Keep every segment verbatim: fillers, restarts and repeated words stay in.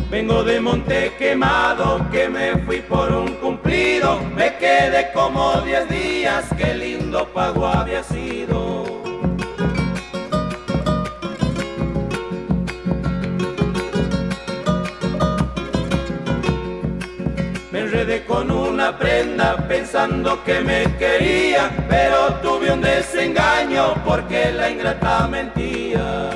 Vengo de Monte Quemado, que me fui por un cumplido. Me quedé como diez días, qué lindo pago había sido. Me enredé con una prenda pensando que me quería, pero tuve un desengaño porque la ingrata mentía.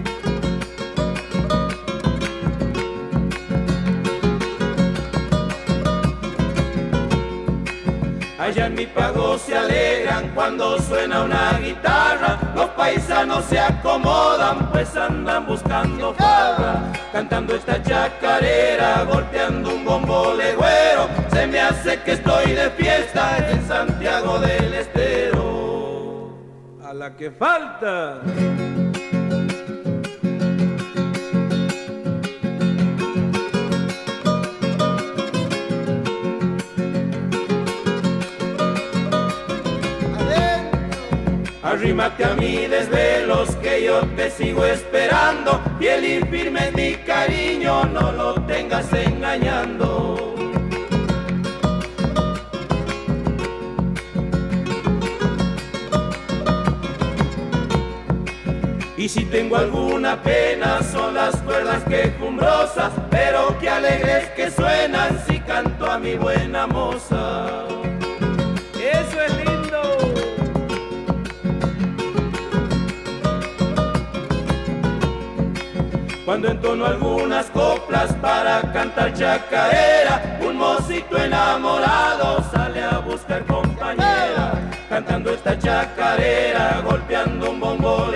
Allá en mi pago se alegran cuando suena una guitarra. Los paisanos se acomodan pues andan buscando farra. Cantando esta chacarera, golpeando un bombo legüero. Se me hace que estoy de fiesta en Santiago del Estero. A la que falta. Arrímate a mi desvelos que yo te sigo esperando. Fiel y firme en mi cariño, no lo tengas engañando. Y si tengo alguna pena son las cuerdas quejumbrosas, pero qué alegres que suenan si canto a mi buena moza. Eso es lindo. Cuando entono algunas coplas para cantar chacarera, un mocito enamorado sale a buscar compañera. Cantando esta chacarera, golpeando un bombo